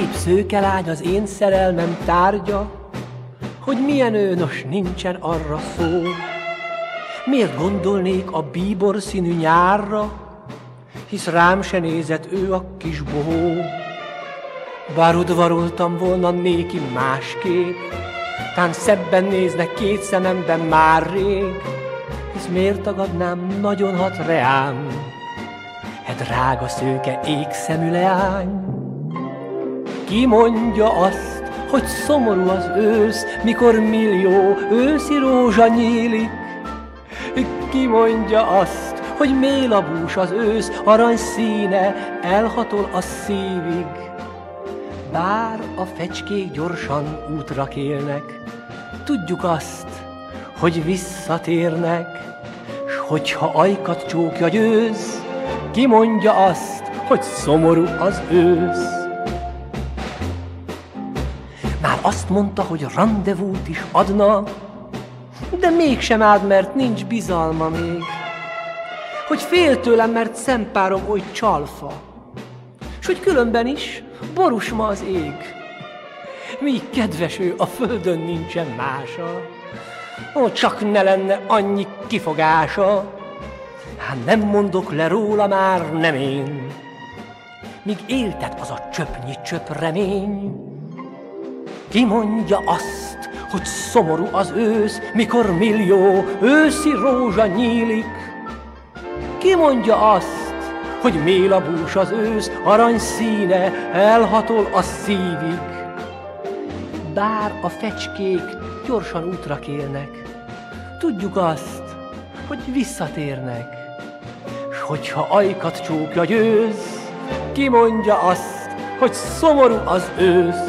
szép szőke lány az én szerelmem tárgya, hogy milyen ő, nos nincsen arra szó. Miért gondolnék a bíbor színű nyárra, hisz rám se nézett ő a kis bohó. Bár udvaroltam volna néki másképp, tán szebben néznek két szememben már rég, hisz miért tagadnám, nagyon hat reám, e drága szőke égszemű leány. Ki mondja azt, hogy szomorú az ősz, mikor millió őszi rózsa nyílik? Ki mondja azt, hogy mélabús az ősz, arany színe elhatol a szívig? Bár a fecskék gyorsan útra kélnek, tudjuk azt, hogy visszatérnek, s hogyha ajkat csókja győz, ki mondja azt, hogy szomorú az ősz? Már azt mondta, hogy randevút is adna, de mégsem áld, mert nincs bizalma még. Hogy fél tőlem, mert szempárom oly csalfa, s hogy különben is borús ma az ég. Míg kedves ő, a földön nincsen mása, ó, csak ne lenne annyi kifogása. Hát nem mondok le róla, már nem én, míg éltet az a csöpnyi csöp remény. Ki mondja azt, hogy szomorú az ősz, mikor millió őszi rózsa nyílik? Ki mondja azt, hogy mélabús az ősz, arany színe elhatol a szívig? Bár a fecskék gyorsan útra kélnek, tudjuk azt, hogy visszatérnek, s hogyha ajkat csókja győz, ki mondja azt, hogy szomorú az ősz?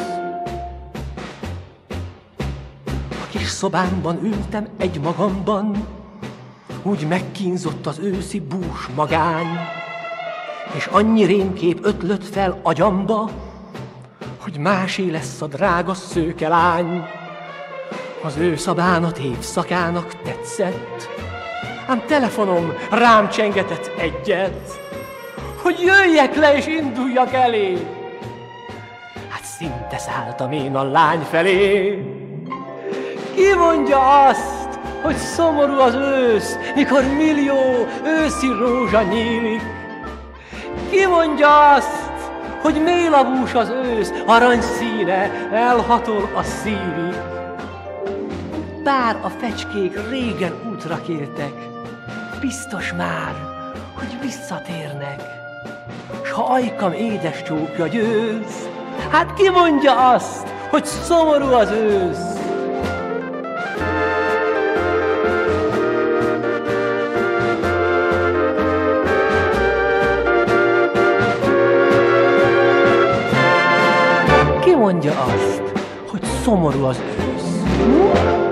A kis szobámban ültem egy magamban, úgy megkínzott az őszi bús magány, és annyi rémkép ötlött fel agyamba, hogy másé lesz a drága szőke lány. Az ő szabánat évszakának tetszett, ám telefonom rám csengetett egyet, hogy jöjjek le és induljak elé. Hát szinte szálltam én a lány felé. Ki mondja azt, hogy szomorú az ősz, mikor millió őszi rózsa nyílik? Ki mondja azt, hogy mélabús az ősz, arany színe elhatol a szívig? Bár a fecskék régen útra kértek, biztos már, hogy visszatérnek, s ha ajkam édes csókja győz, hát ki mondja azt, hogy szomorú az ősz? Ki mondja azt, hogy szomorú az ősz?